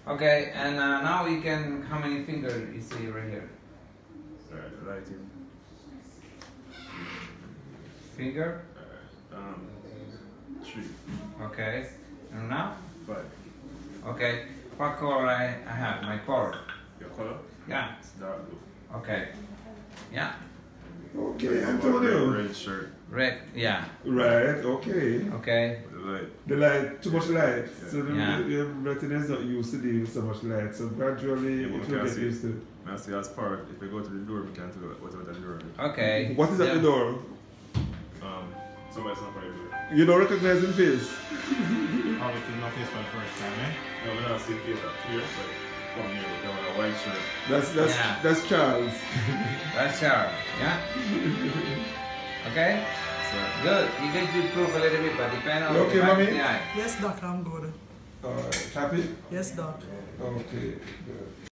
Okay, and now you can, how many fingers you see right here? Right here. Finger? 3. Okay. And now? 5. Okay. What color I have? My color? Your color? Yeah. It's dark blue. Okay. Yeah. Okay, Antonio. Red shirt. Red, yeah. Right, okay. Okay. The light, too much light. Yeah. So your retina is not used to dealing with so much light. So gradually it will get used to. I see as part, if we go to the door, we can't do what's at the door. Okay. What is at the door? Somebody's not probably door. You don't recognize his face? Obviously, no face for the first time, eh? No, we're not seeing face up here, but from here, we're going a white shirt. That's Charles. That's Charles, yeah? Okay? So, Good. You get to improve a little bit, but depend on You okay, the back of mommy? the eye. Yes, Doc, I'm good. Alright, happy? Yes, Doc. Okay, good.